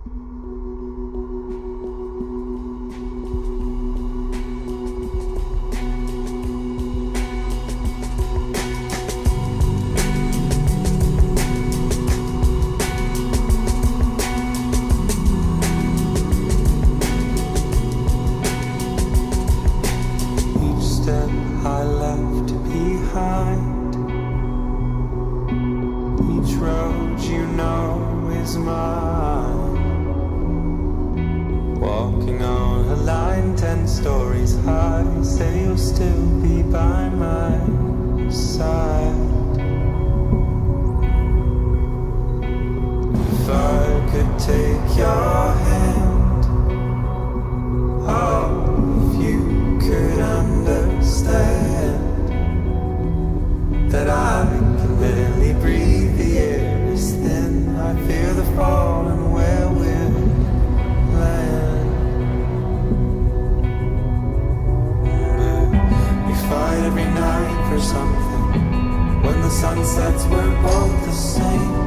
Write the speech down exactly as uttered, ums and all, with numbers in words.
I left behind. Each road you know is mine. Walking on a line ten stories high. Say you'll still be by my side. If I could take your hand, oh, if you could understand that I can barely breathe, the air is thin, I fear the fall and where we'll land. We fight every night for something. When the sun sets, we're both the same.